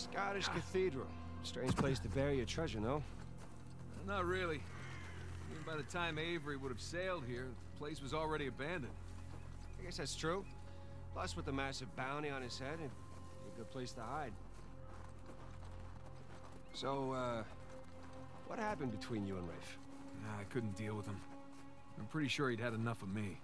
Scottish Cathedral. Strange place to bury your treasure, no? Not really. I mean, by the time Avery would have sailed here, the place was already abandoned. I guess that's true. Plus, with the massive bounty on his head, it'd be a good place to hide. So, what happened between you and Rafe? Nah, I couldn't deal with him. I'm pretty sure he'd had enough of me.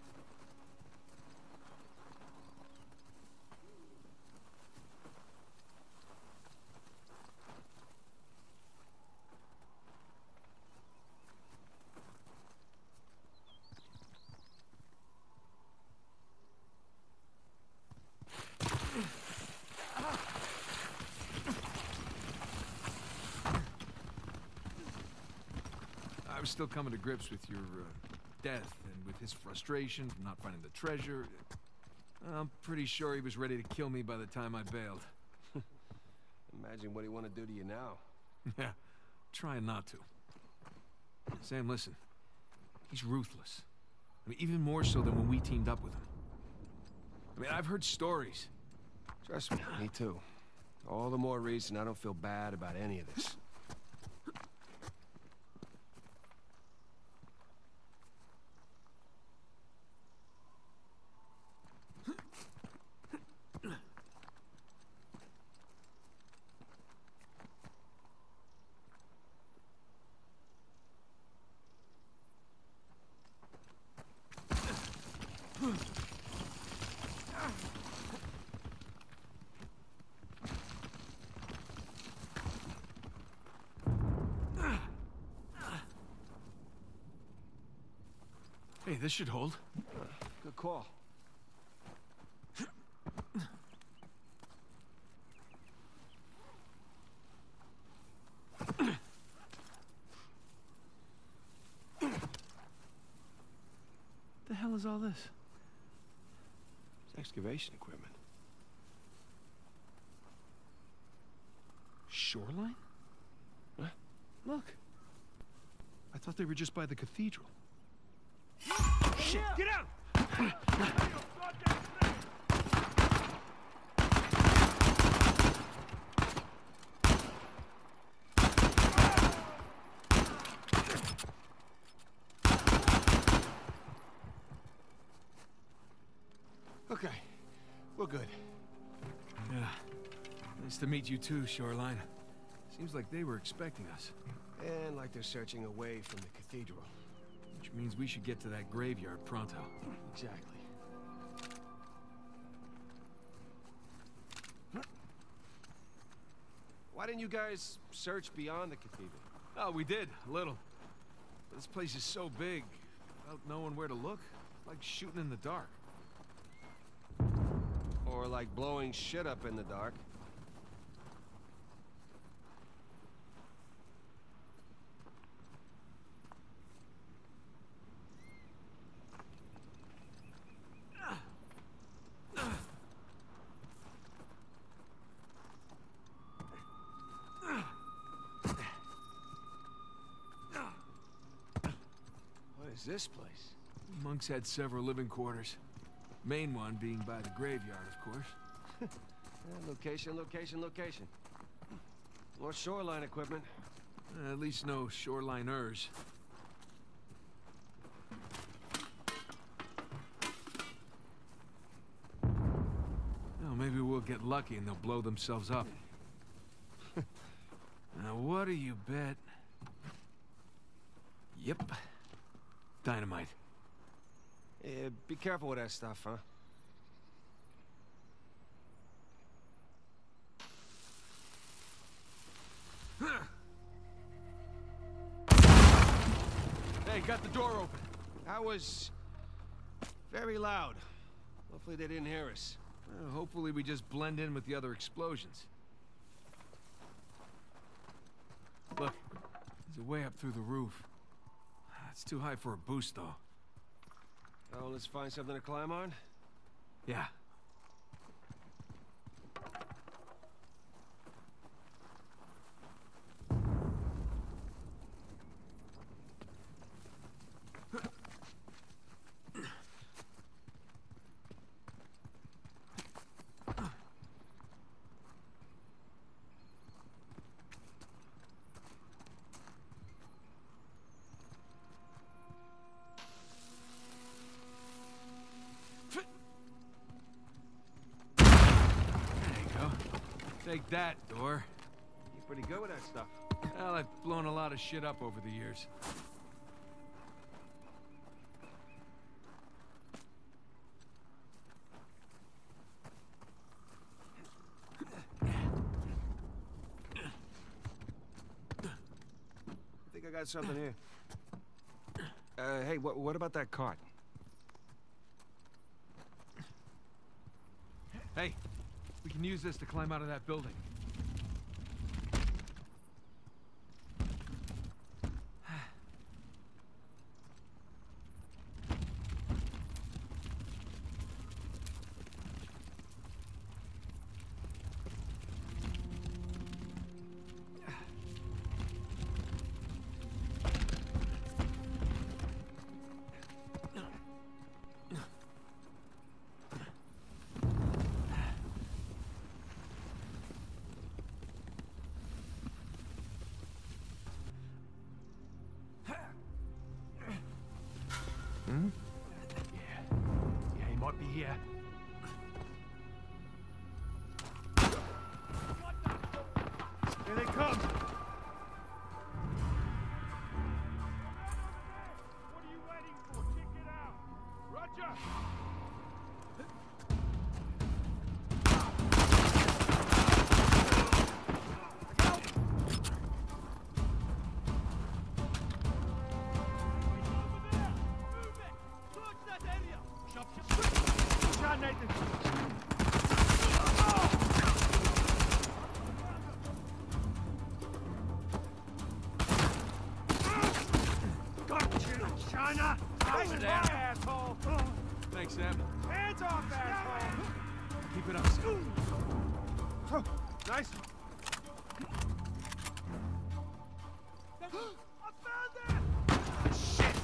I was still coming to grips with your death and with his frustration from not finding the treasure. I'm pretty sure he was ready to kill me by the time I bailed. Imagine what he want to do to you now. Yeah, trying not to. Sam, listen. He's ruthless. I mean, even more so than when we teamed up with him. I mean, I've heard stories. Trust me, me too. All the more reason I don't feel bad about any of this. Hey, this should hold. Good call. The hell is all this? It's excavation equipment. Shoreline? Huh? Look. I thought they were just by the cathedral. Shit, get out! Okay, we're good. Yeah. Nice to meet you too, Shoreline. Seems like they were expecting us. And like they're searching away from the cathedral. Which means we should get to that graveyard pronto. Exactly. Why didn't you guys search beyond the cathedral? Oh, we did, a little. But this place is so big, without knowing where to look, like shooting in the dark. Or like blowing shit up in the dark. What is this place? Monks had several living quarters. Main one being by the graveyard, of course. Location, location, location. More shoreline equipment. At least no shoreliners. Well, maybe we'll get lucky and they'll blow themselves up. Now, what do you bet? Yep. Dynamite. Yeah, be careful with that stuff, huh? Hey, got the door open. That was very loud. Hopefully they didn't hear us. Hopefully we just blend in with the other explosions. Look, there's a way up through the roof. It's too high for a boost, though. Oh, let's find something to climb on? Yeah. Take that, door. You're pretty good with that stuff. Well, I've blown a lot of shit up over the years. I think I got something here. Hey, what about that cart? Hey, we can use this to climb out of that building. Hmm? Yeah, he might be here. Here they come! What are you waiting for? Kick it out! Roger! China! Over there. Asshole! Thanks, Sam. Hands off, asshole! Keep it up, Sam. Nice. I found it! Shit!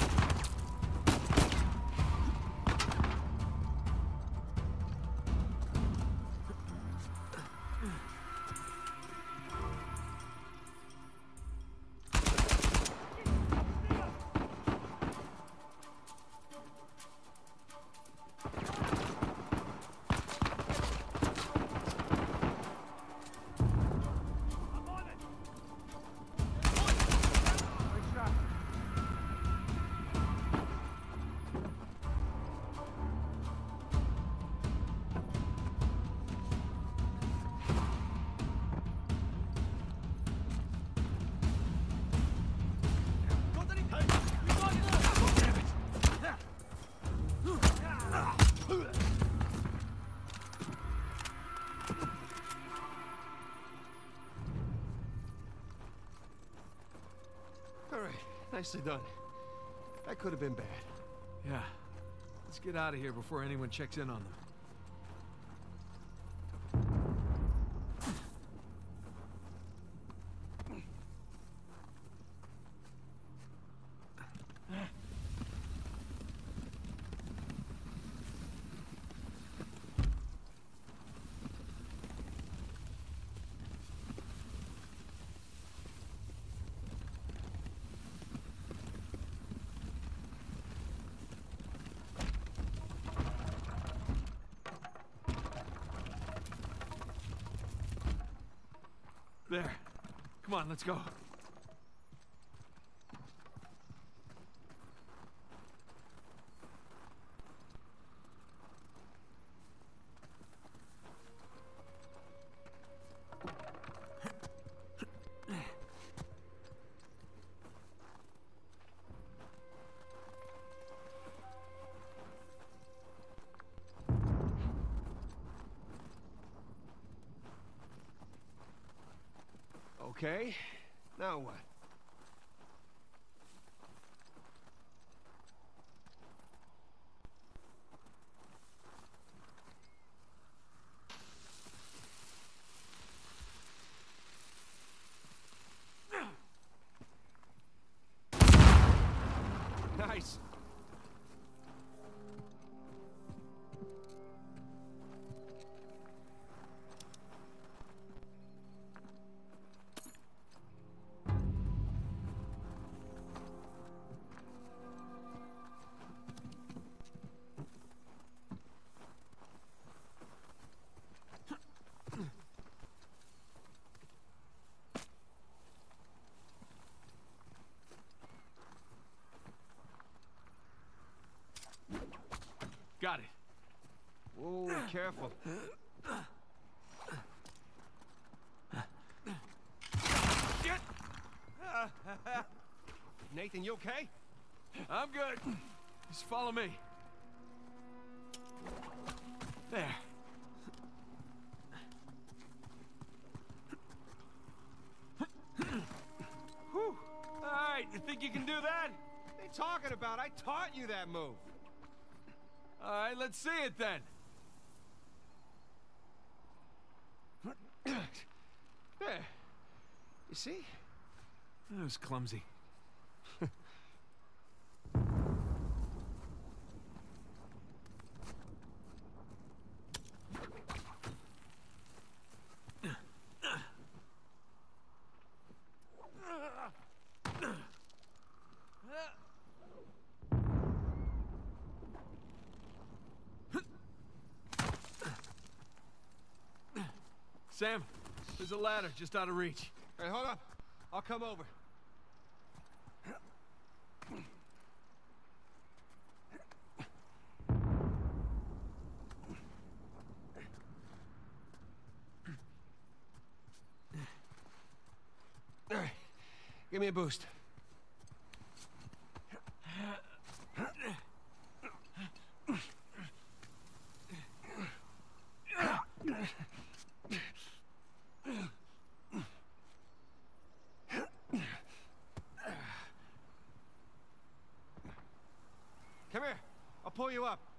All right, nicely done. That could have been bad. Yeah. Let's get out of here before anyone checks in on them. There. Come on, let's go. Okay, now what? Nice. careful. Get! Nathan, you okay? I'm good. Just follow me. There. Whew. All right, you think you can do that? What are you talking about? I taught you that move. All right, let's see it then. There. You see? That was clumsy. Sam, there's a ladder just out of reach. Hey, hold up. I'll come over. All right. Give me a boost. Come here. I'll pull you up.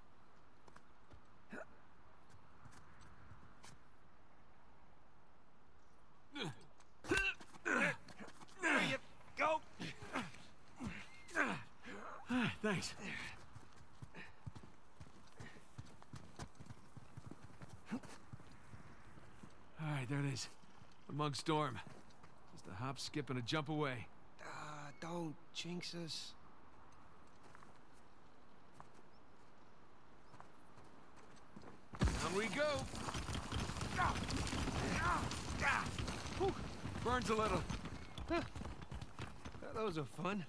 There you go. Thanks. All right, there it is. The Monk's Dorm. Just a hop, skip, and a jump away. Don't jinx us. Down we go. Whew, burns a little. Those are fun.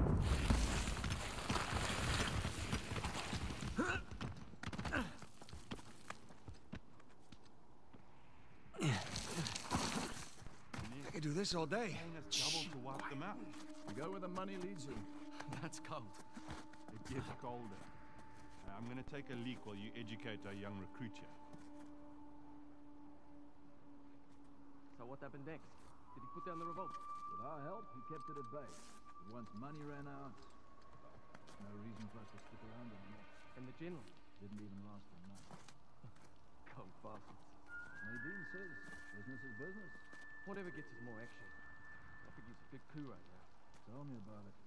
I could do this all day. Paying us double to wipe them out. You go where the money leads you. That's cold. It gets colder. I'm gonna take a leak while you educate our young recruit here. So what happened next? Did he put down the revolt? With our help, he kept it at bay. But once money ran out, no reason for us to stick around anymore. And the general? Didn't even last a month. Cold bastards. Nadine says business is business. Whatever gets us more action. I could use a big coup right now. Tell me about it.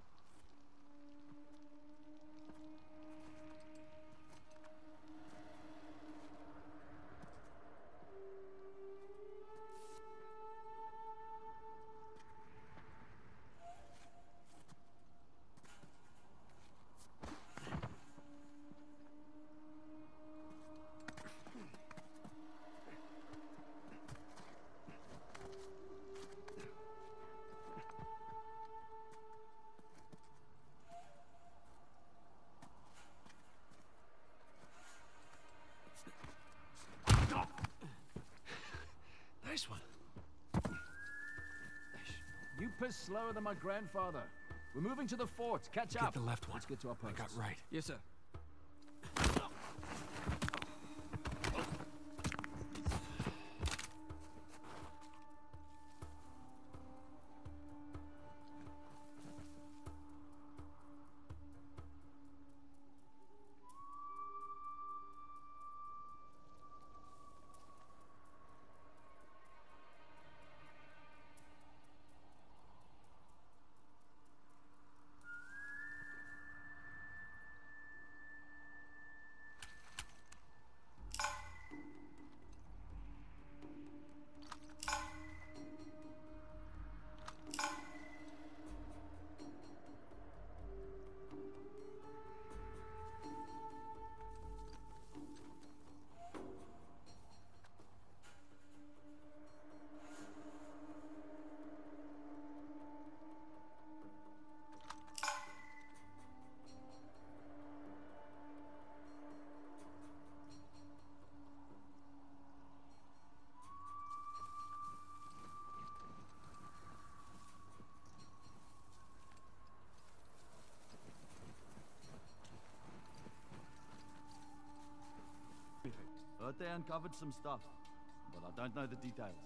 Nice one. You piss slower than my grandfather. We're moving to the fort. Catch Get up. the left one. Let's get to our I posts. got right. Yes, sir. uncovered some stuff, but I don't know the details.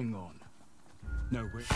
Hang on. No, wait.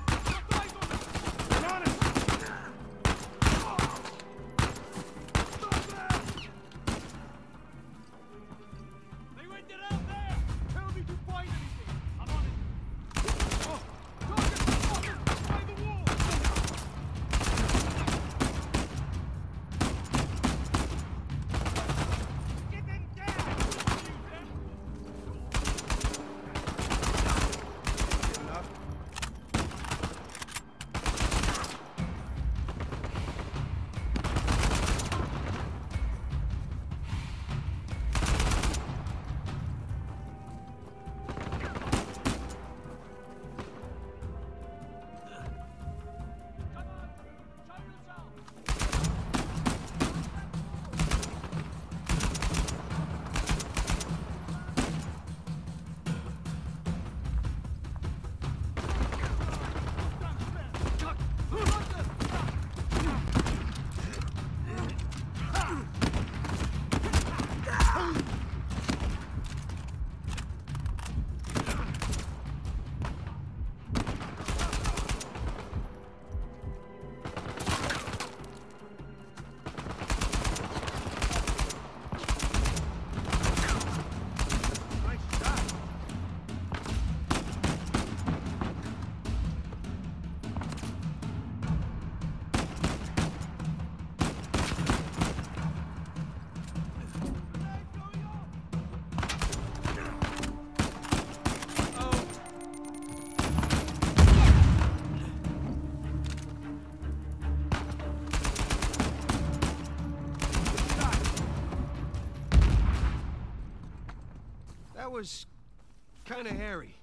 That was kind of hairy.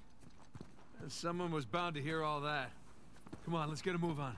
Someone was bound to hear all that. Come on, let's get a move on.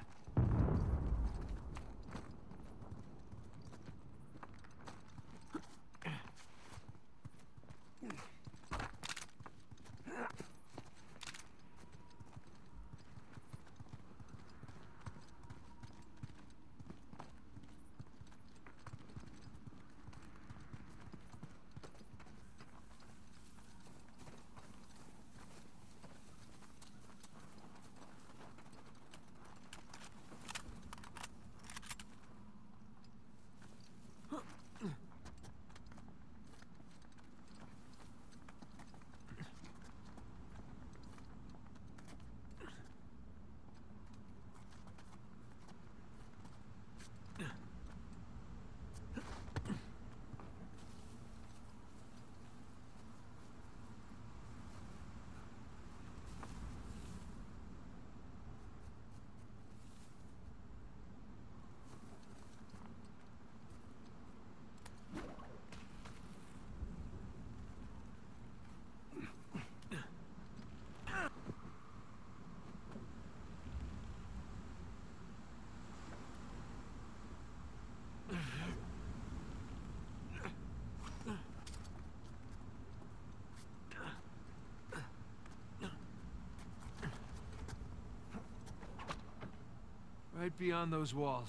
Right beyond those walls.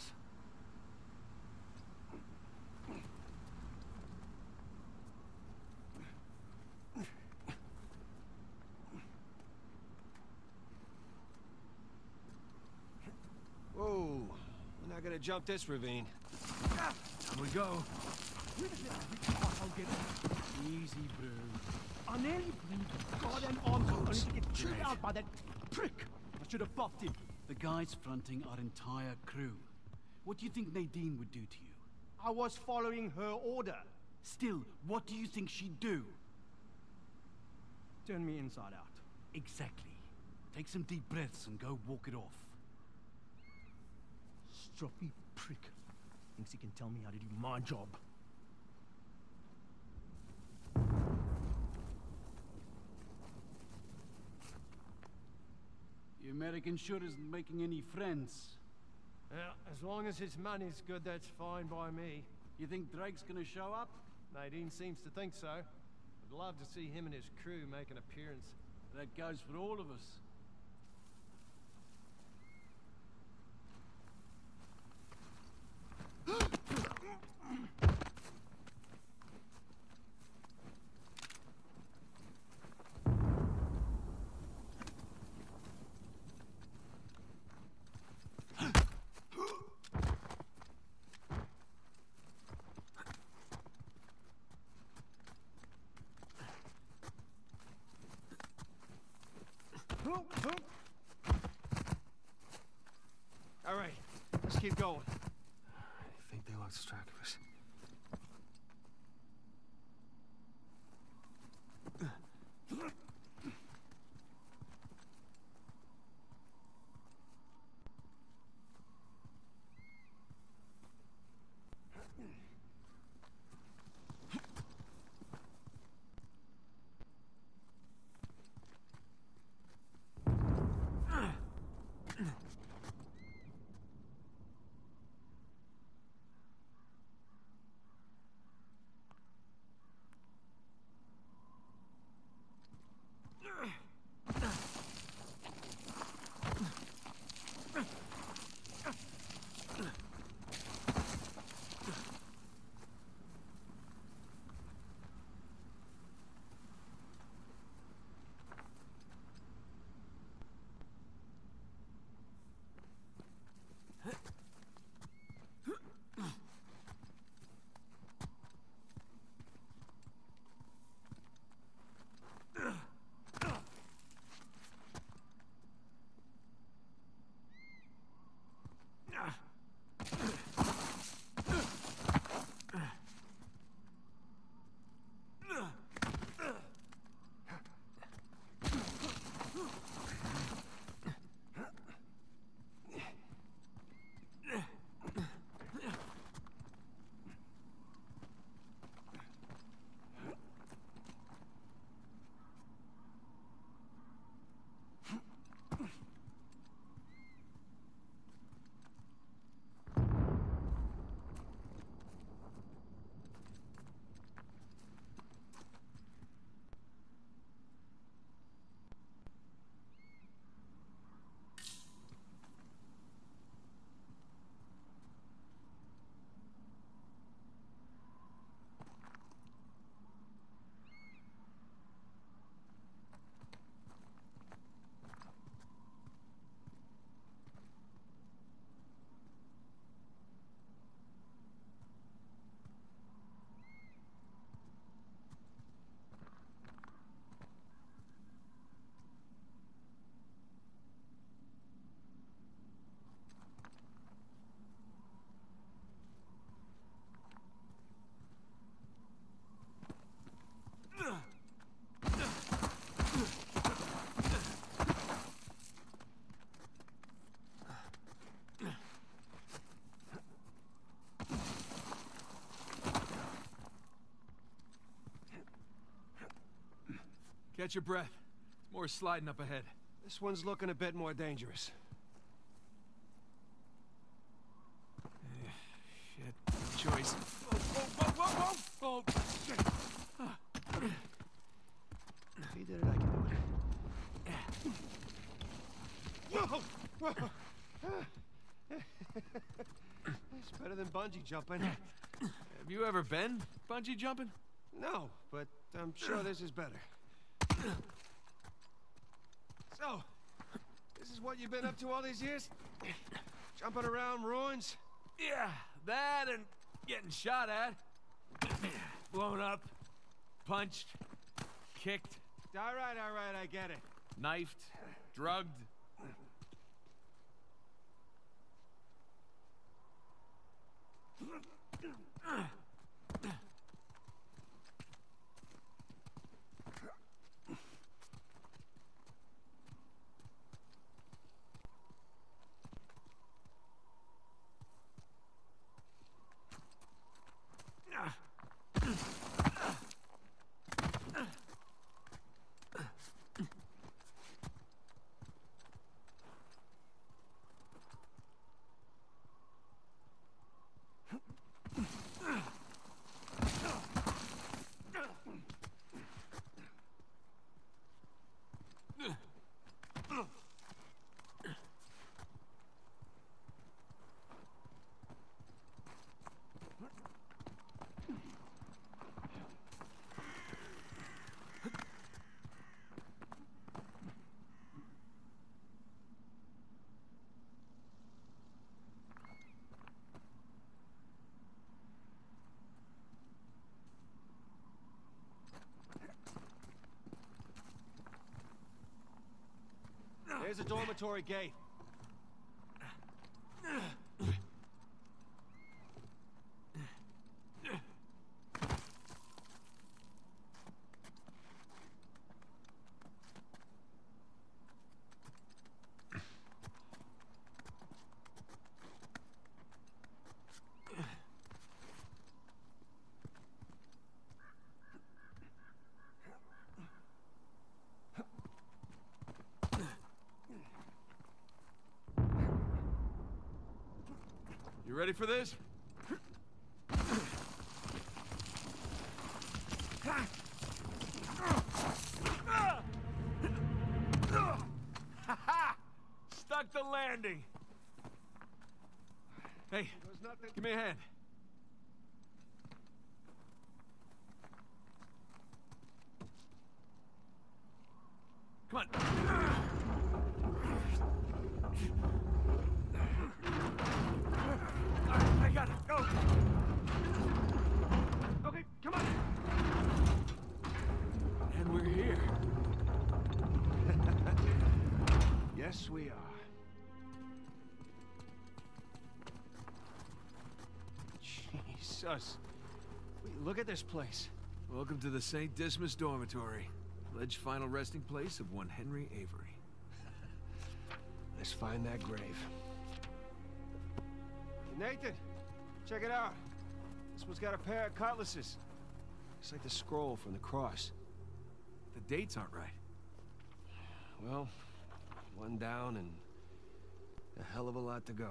Whoa, we're not gonna jump this ravine. Here we go. Easy, bro. I nearly breathed goddamn arms only to get chewed out by that prick. I should have popped him. The guys fronting our entire crew. What do you think Nadine would do to you? I was following her order. Still, what do you think she'd do? Turn me inside out. Exactly. Take some deep breaths and go walk it off. Stroppy prick. Thinks he can tell me how to do my job. The American sure isn't making any friends. Yeah, as long as his money's good, that's fine by me. You think Drake's gonna show up? Nadine seems to think so. I'd love to see him and his crew make an appearance. That goes for all of us. keep going. I think they lost track of us. Catch your breath. It's more sliding up ahead. This one's looking a bit more dangerous. Shit. Choice. Whoa! Shit. If he did it, I can do it. Whoa! It's better than bungee jumping. Have you ever been bungee jumping? No, but I'm sure this is better. So, this is what you've been up to all these years? Jumping around ruins? Yeah, that and getting shot at. Blown up. Punched. Kicked. All right, I get it. Knifed. Drugged. There's a dormitory gate. You ready for this? Stuck the landing. Hey, give me a hand. Come on. I got it. Go. Okay, come on. And we're here. Yes, we are. Jesus. Look at this place. Welcome to the St. Dismas Dormitory. Alleged final resting place of one Henry Avery. Let's find that grave. Nathan, check it out. This one's got a pair of cutlasses. It's like the scroll from the cross. The dates aren't right. Well, one down and a hell of a lot to go.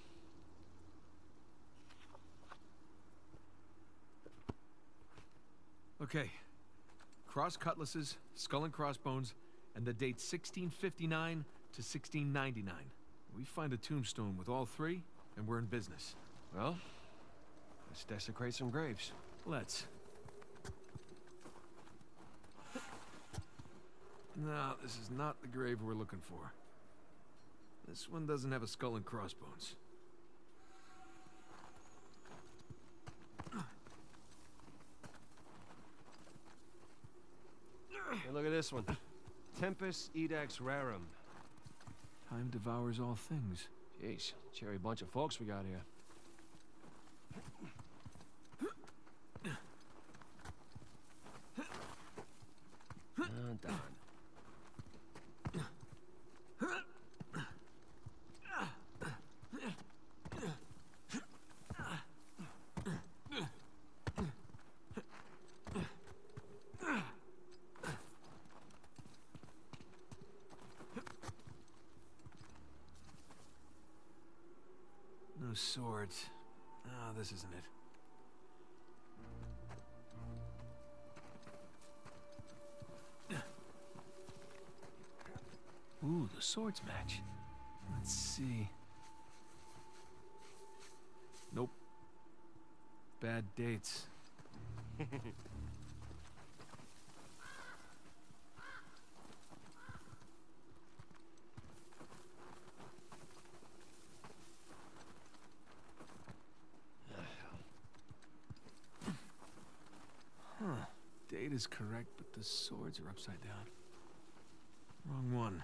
Okay. Cross cutlasses, skull and crossbones, and the date 1659 to 1699. We find a tombstone with all three, and we're in business. Well, let's desecrate some graves. Let's. No, this is not the grave we're looking for. This one doesn't have a skull and crossbones. Hey, look at this one. Tempus Edax Rerum. Time devours all things. Jeez, cherry bunch of folks we got here. Done. No swords. Ah, this isn't it. Ooh, the swords match. Let's see. Nope. Bad dates. Huh. Date is correct, but the swords are upside down. Wrong one.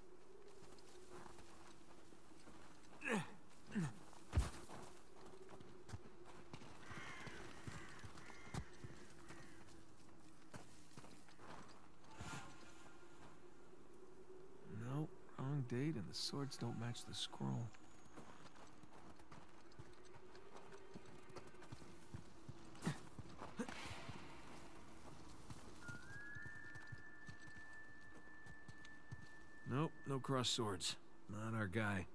Nope, wrong date, and the swords don't match the scroll. Nope, no cross swords. Not our guy.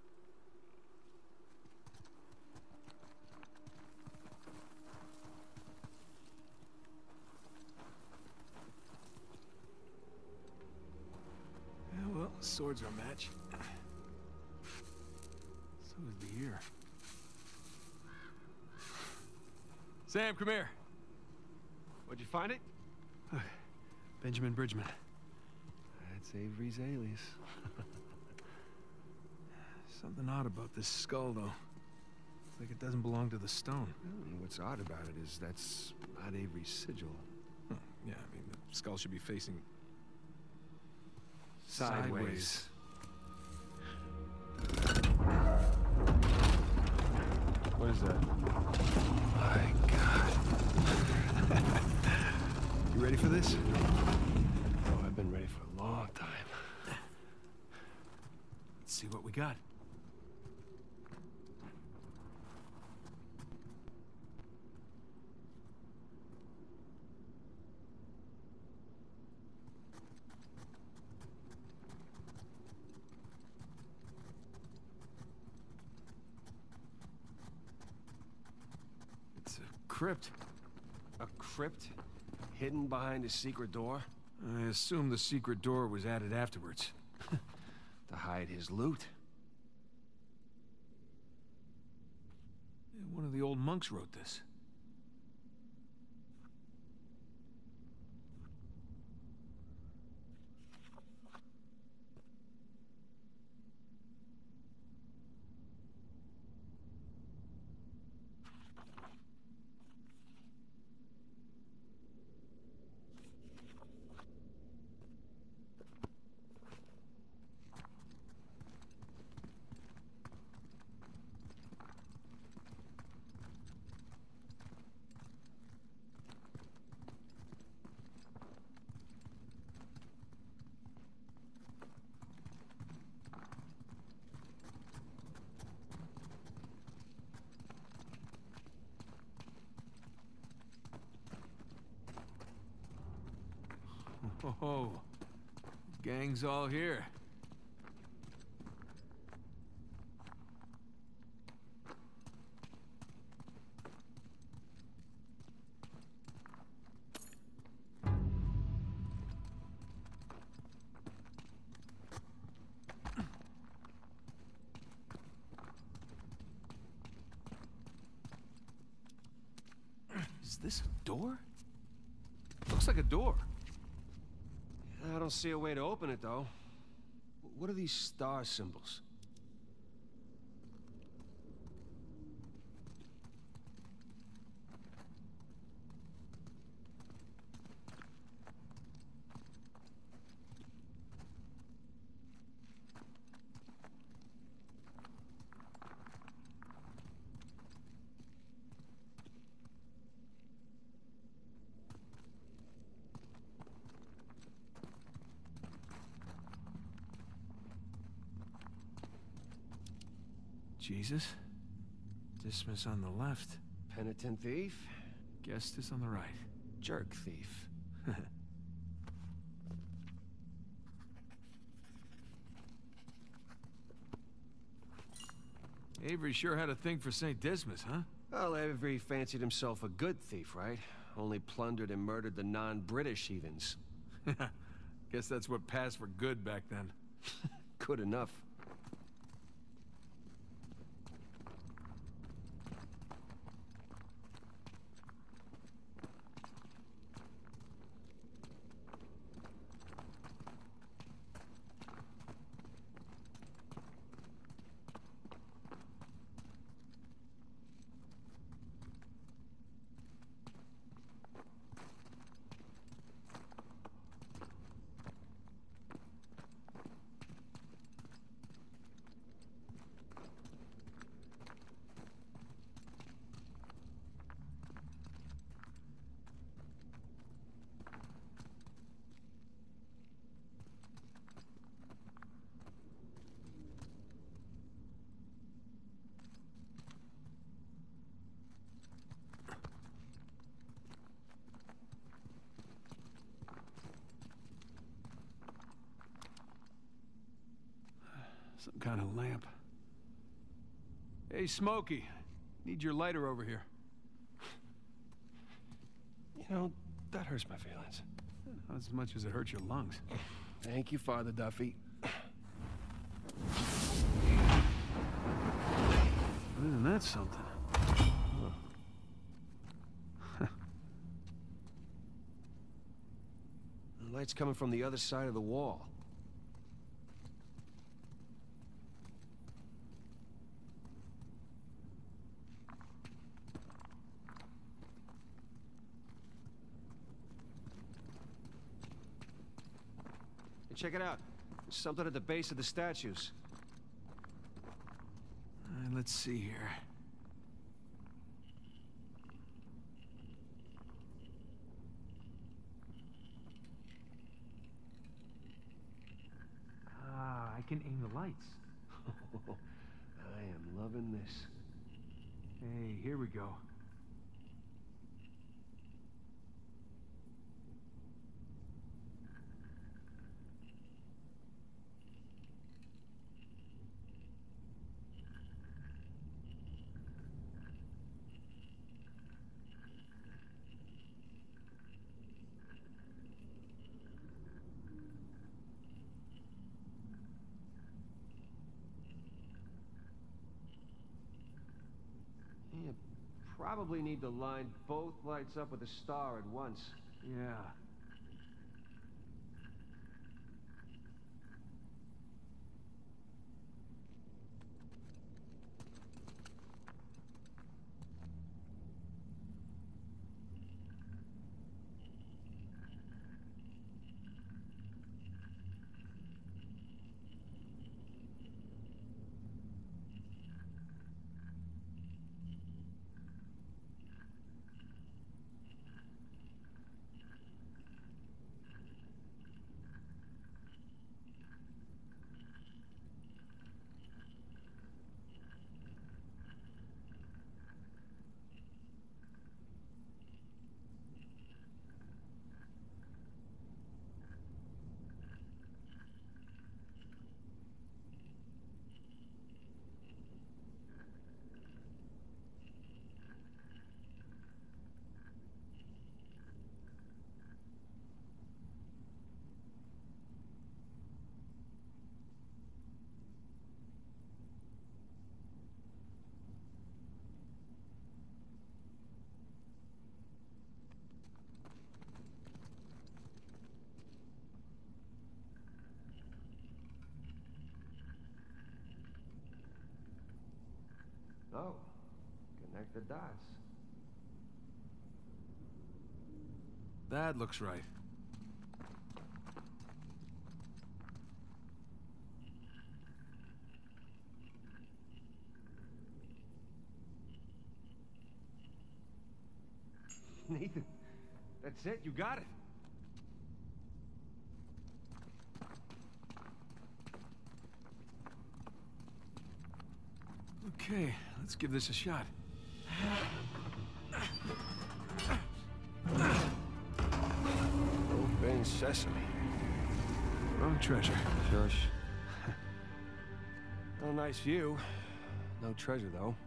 Yeah, well, swords are a match. So is the ear. Sam, come here. Where'd you find it? Benjamin Bridgman. That's Avery's alias. Something odd about this skull, though. It's like it doesn't belong to the stone. What's odd about it is that's not Avery's sigil. Huh, yeah, I mean, the skull should be facing... Sideways. What is that? My God. You ready for this? Oh, I've been ready for a long time. Let's see what we got. crypt. A crypt? Hidden behind a secret door? I assume the secret door was added afterwards. To hide his loot. One of the old monks wrote this. Oh, gang's all here. Is this a door? Looks like a door. I don't see a way to open it, though. What are these star symbols? Jesus. Dismas on the left. Penitent thief? Gestas on the right. Jerk thief. Avery sure had a thing for St. Dismas, huh? Well, Avery fancied himself a good thief, right? Only plundered and murdered the non-British heathens. Guess that's what passed for good back then. Good enough. Some kind of lamp. Hey, Smokey. Need your lighter over here. You know, that hurts my feelings. Not as much as it hurts your lungs. Thank you, Father Duffy. Isn't that something? The light's coming from the other side of the wall. Hey, check it out. There's something at the base of the statues. Let's see here. I can aim the lights. I am loving this. Hey, here we go. probably need to line both lights up with a star at once. Yeah. Oh, connect the dots. That looks right. Nathan, that's it, you got it. Okay, let's give this a shot. Open sesame. Wrong treasure. Shush. No nice view. No treasure, though.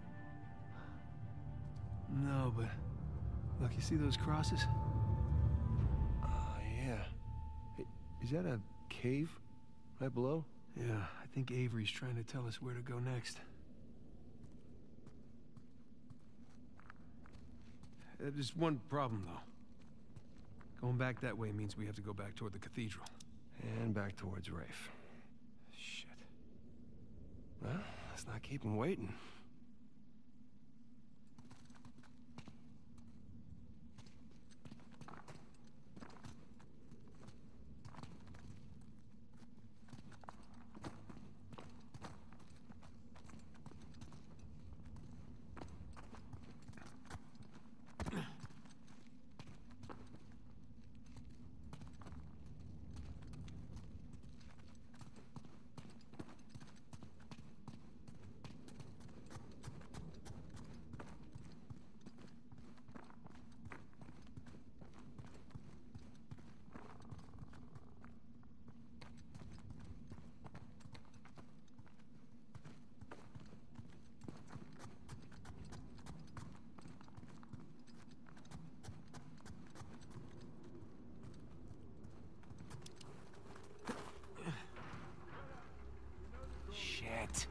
No, but... Look, you see those crosses? Yeah. Hey, is that a cave right below? Yeah, I think Avery's trying to tell us where to go next. There's one problem, though. Going back that way means we have to go back toward the cathedral. And back towards Rafe. Shit. Well, let's not keep him waiting. Shit.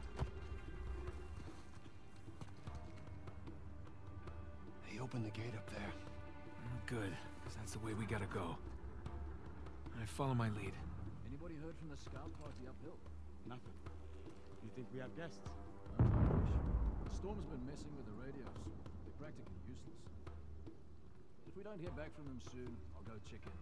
They opened the gate up there. Good, because that's the way we gotta go. I follow my lead. Anybody heard from the scout party uphill? Nothing. You think we have guests? No, I wish. The storm's been messing with the radios. They're practically useless. If we don't hear back from them soon, I'll go check in with them.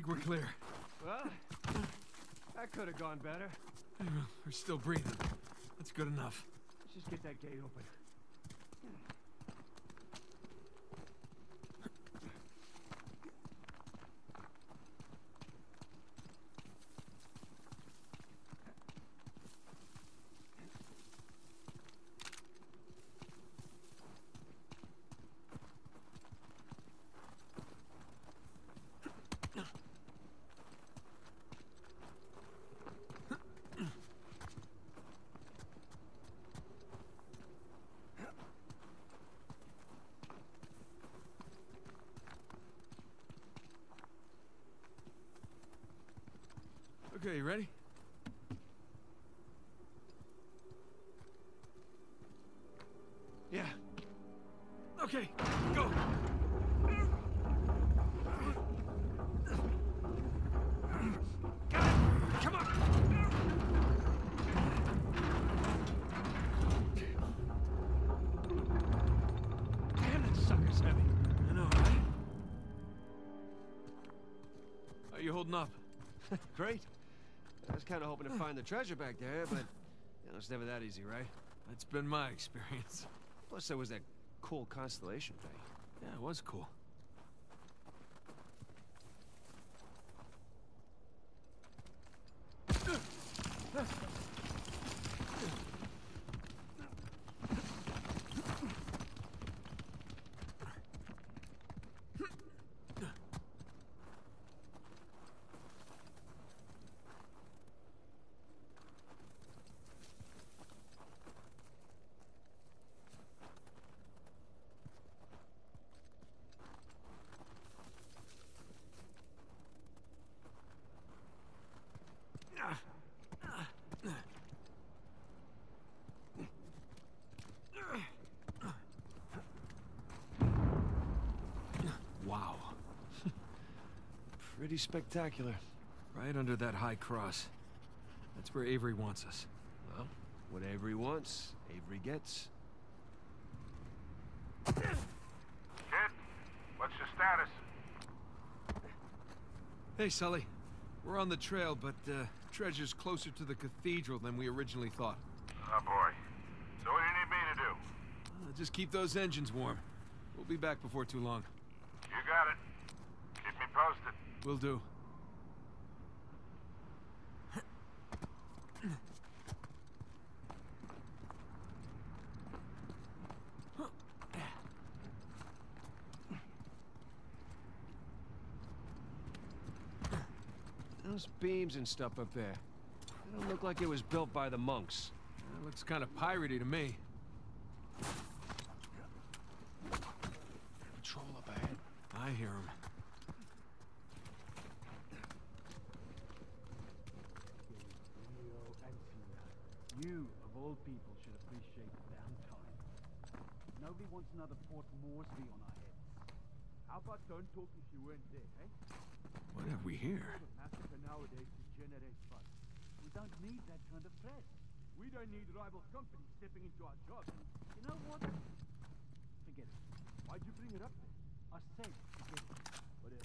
think we're clear. Well, that could have gone better. We're still breathing. That's good enough. Let's just get that gate open. Okay, you ready? Yeah. Okay, go! Come on! Damn, that sucker's heavy. I know, right? How you holding up? Great. I was kind of hoping to find the treasure back there, but you know, it's never that easy, right? That's been my experience. Plus, there was that cool constellation thing. Yeah, it was cool. Wow. Pretty spectacular. Right under that high cross. That's where Avery wants us. Well, what Avery wants, Avery gets. Kid, what's your status? Hey, Sully. We're on the trail, but treasure's closer to the cathedral than we originally thought. Oh boy. So what do you need me to do? Just keep those engines warm. We'll be back before too long. You got it. Keep me posted. Will do. Those beams and stuff up there. They don't look like it was built by the monks. That looks kind of piratey to me. Patrol up ahead. I hear him. You, of all people, should appreciate downtime. Nobody wants another Port Moresby on our heads. How about don't talk if you weren't there, eh? What have we here? The massacre nowadays to generate funds. We don't need that kind of threat. We don't need rival companies stepping into our jobs. You know what? Forget it. Why'd you bring it up then? I said forget it. Whatever.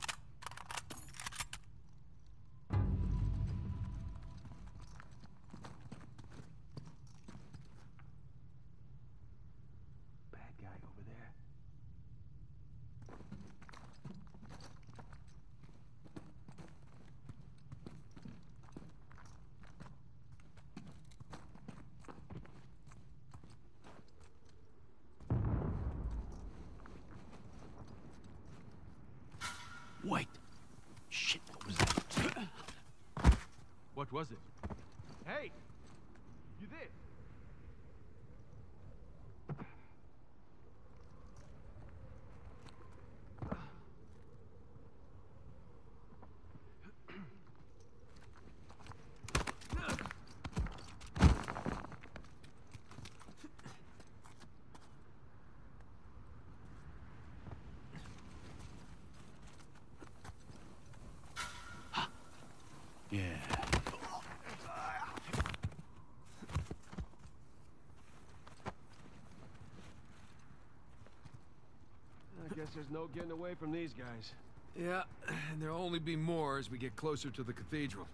Bad guy over there. Wait. Shit, what was that? What was it? Hey! You there? Yeah. I guess there's no getting away from these guys. Yeah, and there'll only be more as we get closer to the cathedral.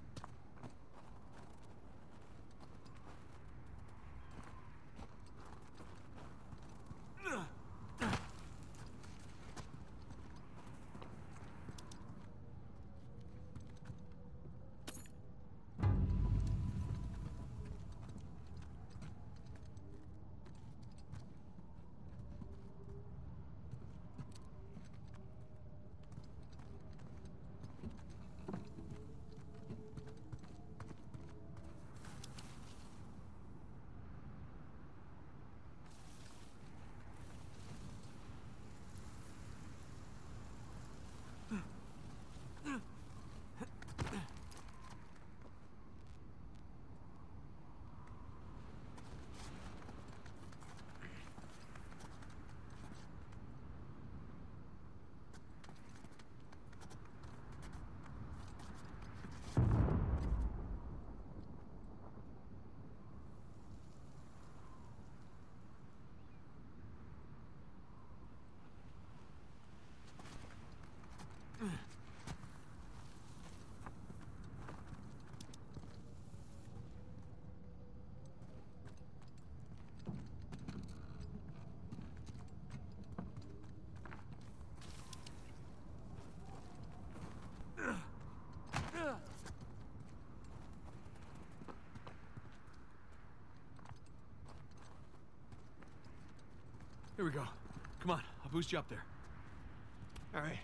Here we go. Come on, I'll boost you up there. All right.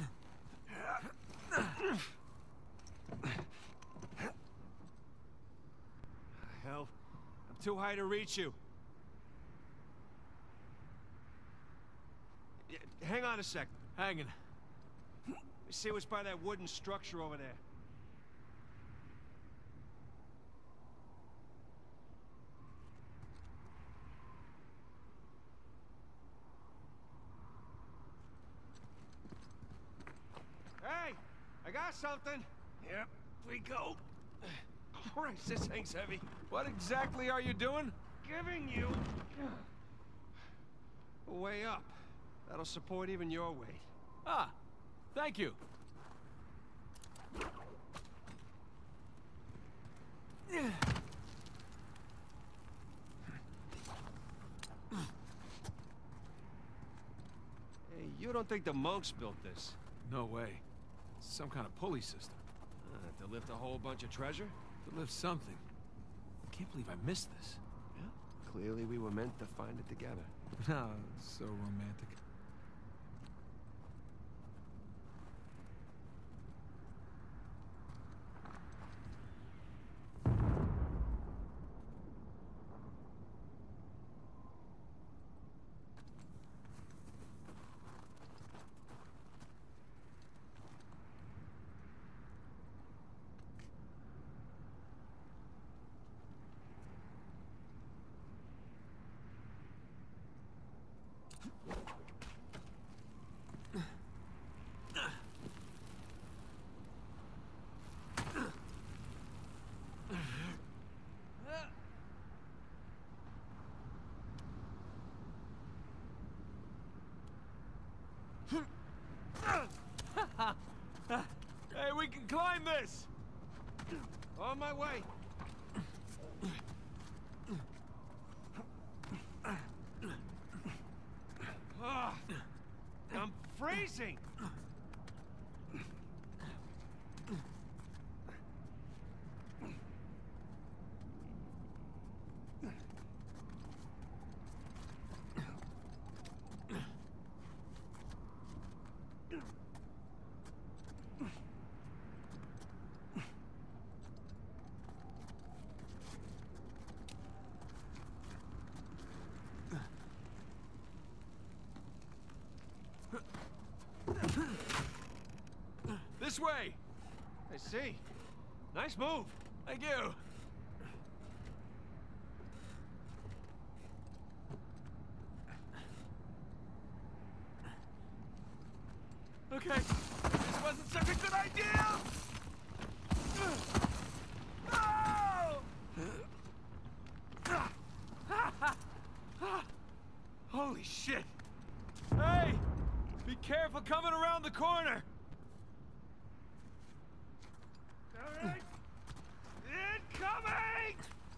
Hell, I'm too high to reach you. Hang on a sec. Hanging. Let me see what's by that wooden structure over there. Hey, I got something. Yep, we go. Christ, this thing's heavy. What exactly are you doing? Giving you a way up. That'll support even your weight. Ah, thank you. Hey, you don't think the monks built this? No way. It's some kind of pulley system. To lift a whole bunch of treasure? To lift something. I can't believe I missed this. Yeah. Clearly we were meant to find it together. No, it's so romantic. Hey, we can climb this! On my way. I'm freezing! This way! I see. Nice move. Thank you. Okay, this wasn't such a good idea! No! Holy shit! Hey! Be careful I'm coming around the corner! All right. Incoming!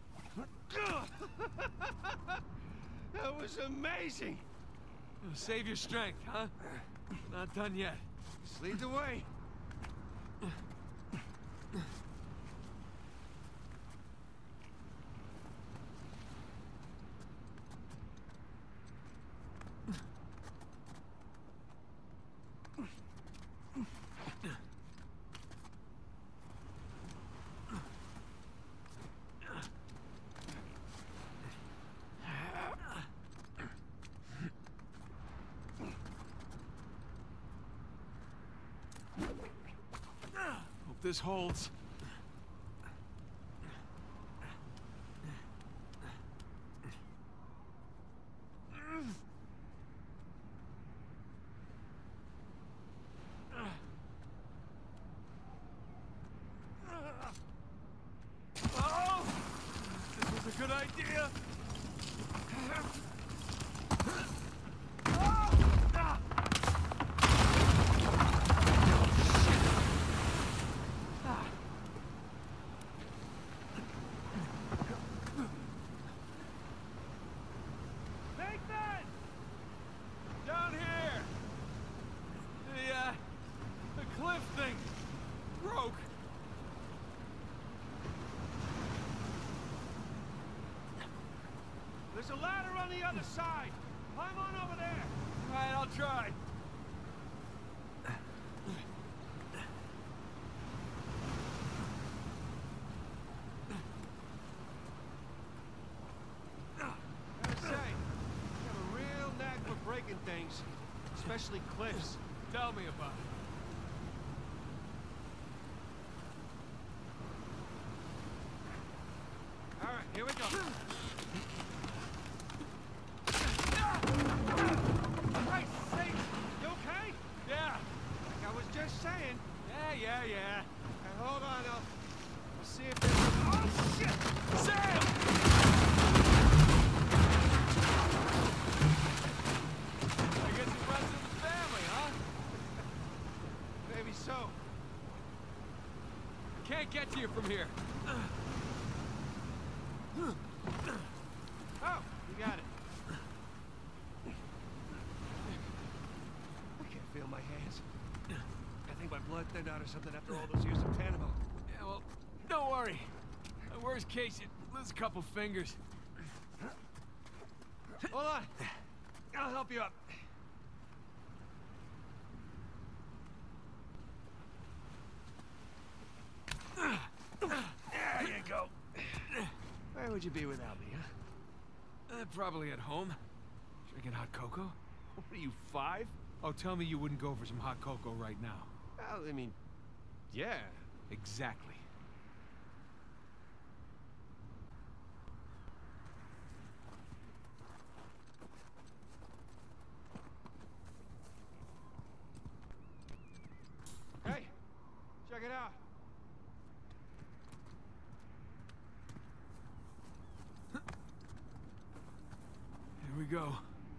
That was amazing! Save your strength, huh? Not done yet. Just lead the way. Hope this holds. Oh! This was a good idea! Nathan! Down here! The cliff thing broke. There's a ladder on the other side. Climb on over there. All right, I'll try. Gotta say, you have a real knack for breaking things, especially cliffs. Tell me about it. All right, here we go. Christ's sake! You okay? Yeah, Like I was just saying. yeah. Now, hold on, I'll see if there's... Oh, shit! Sam! I guess he runs in the family, huh? Maybe so. Can't get to you from here. Oh, you got it. I can't feel my hands. I think my blood thinned out or something after all those years of Panama. Yeah, well, don't worry. Worst case, you lose a couple fingers. Hold on. I'll help you up. There you go. Where would you be without me, huh? Probably at home. Drinking hot cocoa? What are you, 5? Oh, tell me you wouldn't go for some hot cocoa right now. Well, I mean, yeah. Exactly. Hey, check it out. Here we go.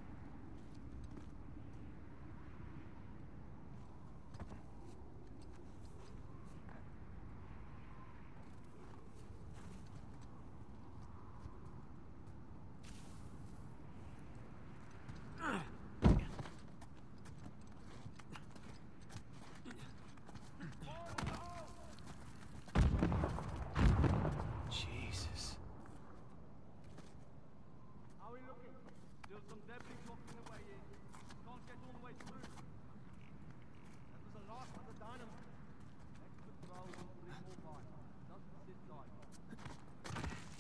Jesus. How are we looking? Still some debris blocking the way in. Can't get all the way through. That was the last of the dynamite. Next patrol will bring more light. Doesn't sit tight.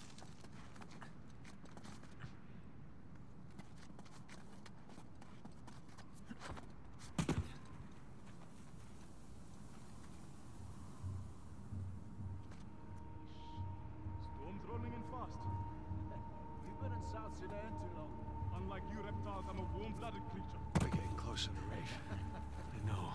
Storm's rolling in fast. You've been in South Sudan too long. Unlike you reptiles, I'm a warm-blooded creature. We're getting closer to Rafe. I know.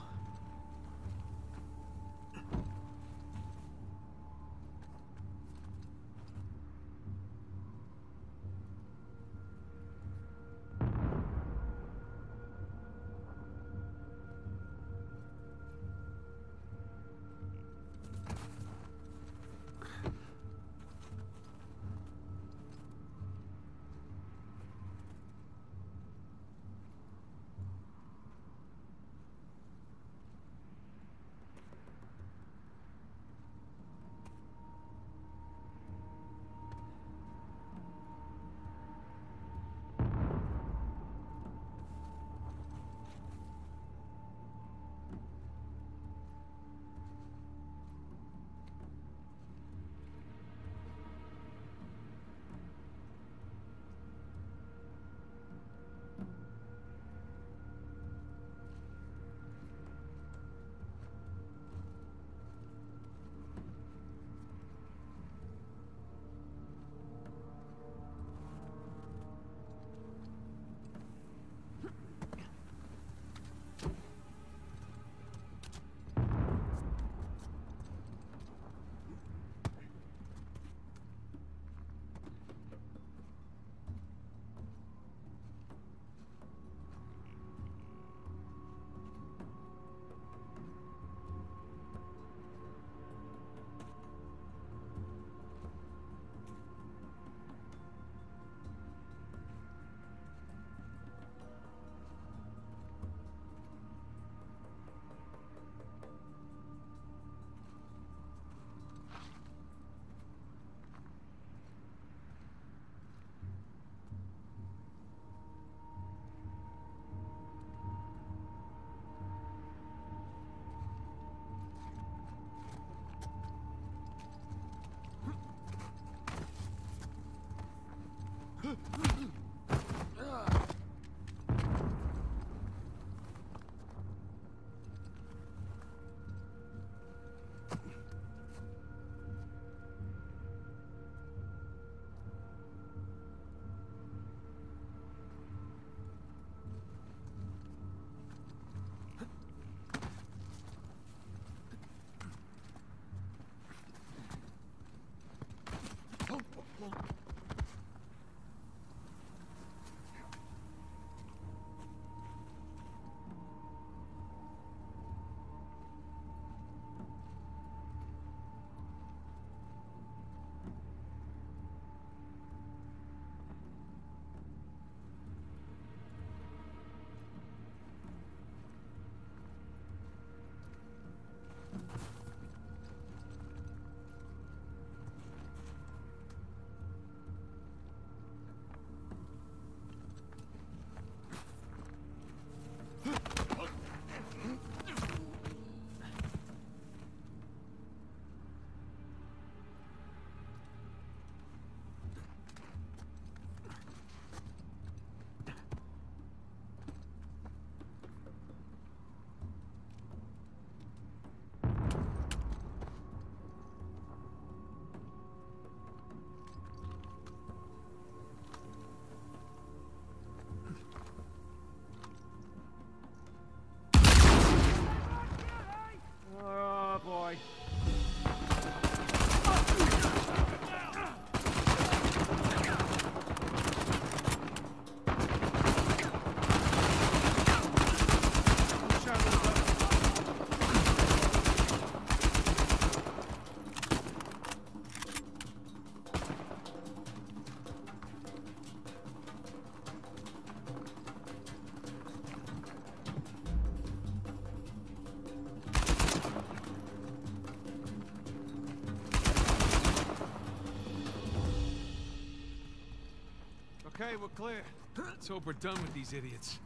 Okay, we're clear. Let's hope we're done with these idiots.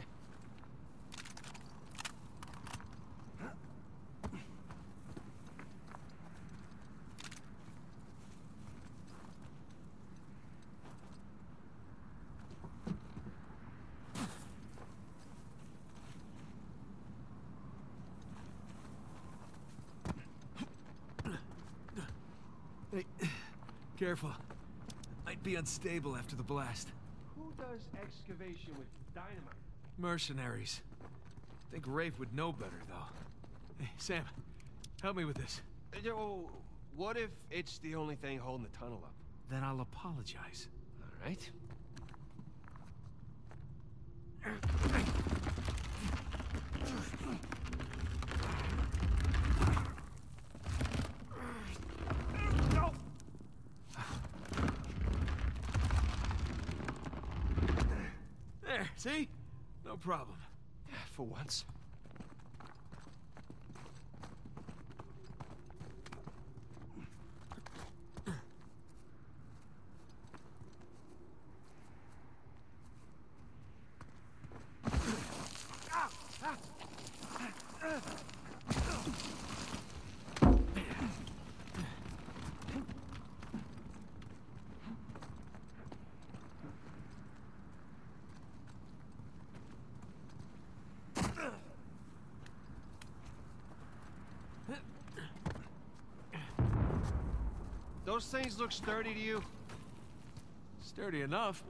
Hey, careful. Might be unstable after the blast. Who does excavation with dynamite? Mercenaries. Think Rafe would know better, though. Hey, Sam, help me with this. What if it's the only thing holding the tunnel up? Then I'll apologize. All right. There, see? No problem. For once. Those things look sturdy to you? Sturdy enough.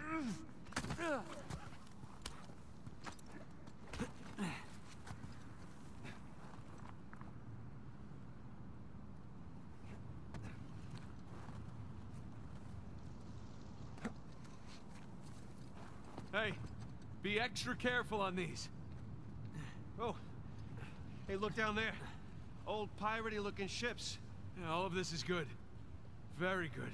Hey, be extra careful on these. Oh. Hey, look down there. Old piratey looking ships. Yeah, all of this is good. Very good.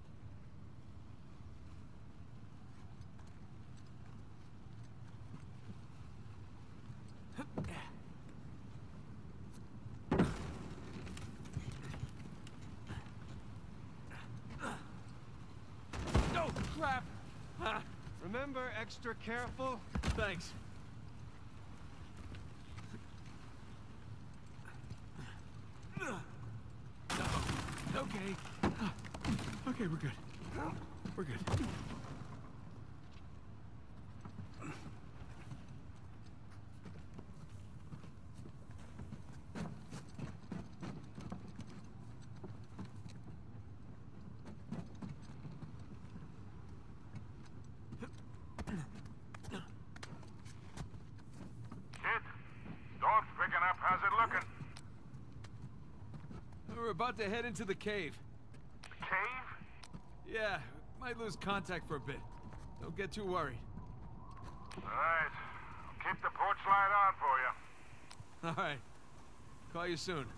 Oh, crap! Ah, Remember, extra careful? thanks. Okay. Okay, we're good. We're good. Kid, storm's picking up. How's it looking? We're about to head into the cave. Cave? Yeah, might lose contact for a bit. Don't get too worried. All right. I'll keep the porch light on for you. All right. Call you soon.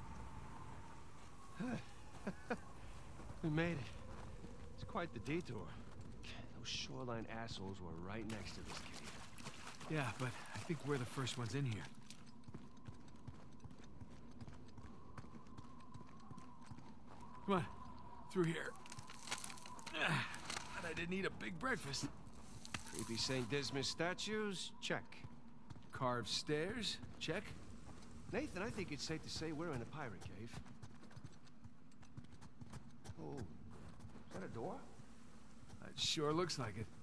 We made it. It's quite the detour. Those shoreline assholes were right next to this cave. Yeah, but I think we're the first ones in here. Come on, through here. And I didn't eat a big breakfast. Creepy St. Dismas statues? Check. Carved stairs? Check. Nathan, I think it's safe to say we're in a pirate cave. Oh, is that a door? It sure looks like it.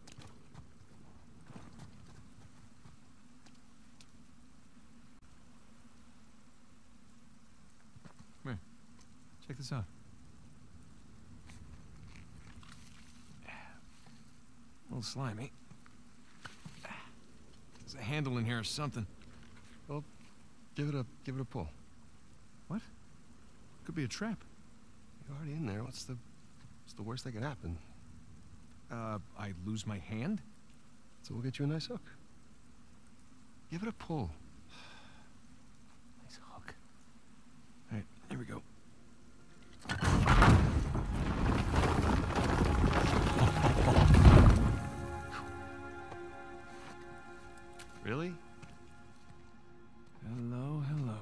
Come here. Check this out. A little slimy. There's a handle in here or something. Well, give it a pull. What? Could be a trap. You're already in there. What's the worst that could happen? I lose my hand? So we'll get you a nice hook. Give it a pull. Nice hook. All right, here we go. Really? Hello, hello.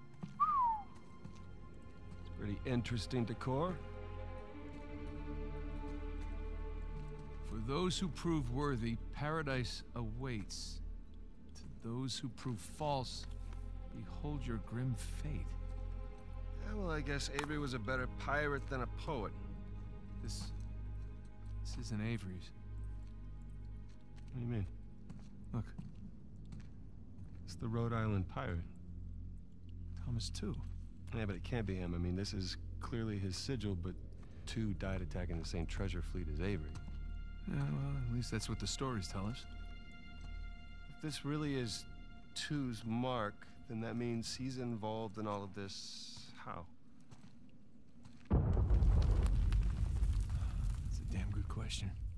It's pretty interesting decor. For For those who prove worthy, paradise awaits. To those who prove false, behold your grim fate. Yeah, well, I guess Avery was a better pirate than a poet. This isn't Avery's. What do you mean? Look, It's the Rhode Island pirate. Thomas too. Yeah, but it can't be him. I mean, this is clearly his sigil, but two died attacking the same treasure fleet as Avery. Yeah, well, at least that's what the stories tell us. If this really is Two's mark, then that means he's involved in all of this. How? That's a damn good question.